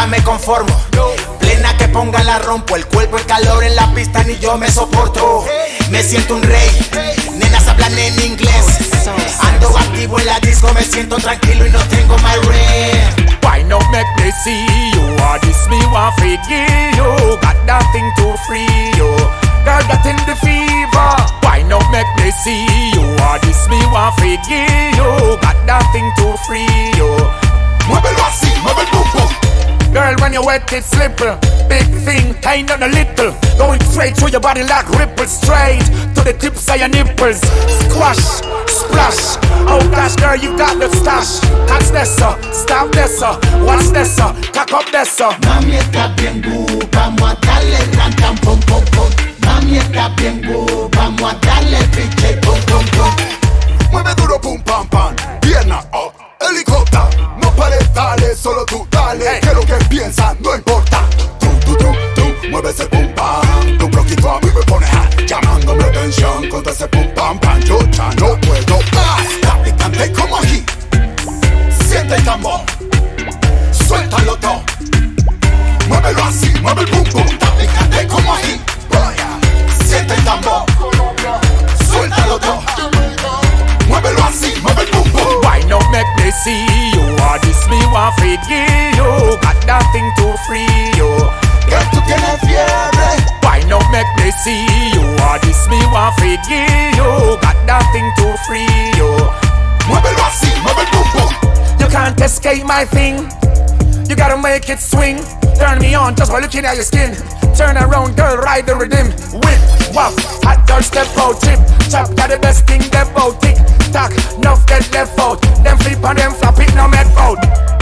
nunca me conformo. Plena que ponga la rompo, el cuerpo, el calor en la pista ni yo me soporto. Me siento un rey, nenas hablan en inglés. Ando activo en la disco, me siento tranquilo y no tengo my rent. Why not make me see you? Or this me want to give you? Got nothing to free you. Girl got in the fever. Why not make me see you? Or this me want to give you? Got nothing to free you. Muévelo así, mueve el boom boom. Girl, when you wet it's slippery. Big thing, ain't not a little. Going straight through your body like ripples. Straight to the tips of your nipples. Squash, splash. Oh gosh, girl, you got the stash. Catch this, stop this, watch this, cock up this. Mami está bien good, vamos a darle ran tan pum pum pum. Mami está bien good, vamos a darle pinche pum pum pum. Mueve duro pum pam pam, pierna up, helicóptero. No pares, dale, solo tú dale. Que lo que piensas no importa. Tú, mueve ese pum pam. Tu bloquito a mí me pone hot, llamándome atención contra ese pum pam pam. Yo ya no puedo más. Está picante como aquí. Siente el tambor, suéltalo todo. Muévelo así, mueve el pum pum. Está picante como aquí. Siente el tambor, suéltalo todo. Muévelo así, mueve el pum pum. Why not make me see you? Or this me want to give you? Got nothing to free you. Que tú tienes fiebre. Why not make me see you? Or this me want to give you? Got nothing to free you. Muévelo así, mueve el pum pum. You can't escape my thing. You gotta make it swing. Turn me on just by looking at your skin. Turn around, girl, ride the rhythm. Whip, wop, hot girl, step out, chip. Chop, got the best thing, left out, tick. Tack, nuff get left out. Them flip and them flop it, no make out.